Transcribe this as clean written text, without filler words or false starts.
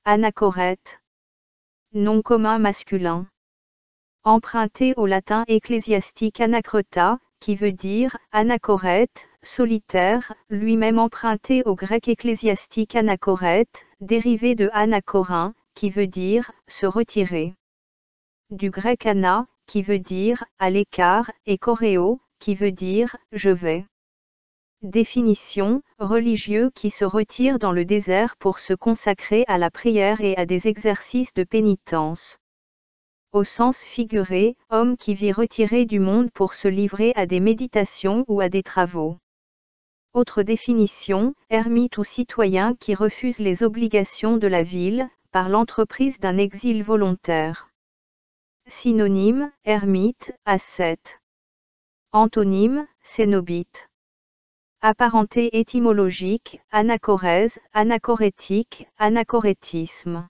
anachorète. Nom commun masculin. Emprunté au latin ecclésiastique anacreta, qui veut dire anachorète, solitaire, lui-même emprunté au grec ecclésiastique anachorète, dérivé de anachorin, qui veut dire se retirer. Du grec ana, qui veut dire à l'écart, et choréo, qui veut dire je vais. Définition, religieux qui se retire dans le désert pour se consacrer à la prière et à des exercices de pénitence. Au sens figuré, homme qui vit retiré du monde pour se livrer à des méditations ou à des travaux. Autre définition, ermite ou citoyen qui refuse les obligations de la ville, par l'entreprise d'un exil volontaire. Synonyme, ermite, ascète. Antonyme, cénobite. Apparenté étymologique, anachorèse, anachorétique, anachorétisme.